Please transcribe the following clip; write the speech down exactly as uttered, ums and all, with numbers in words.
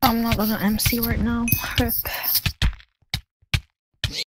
I'm not gonna M C right now. Heck.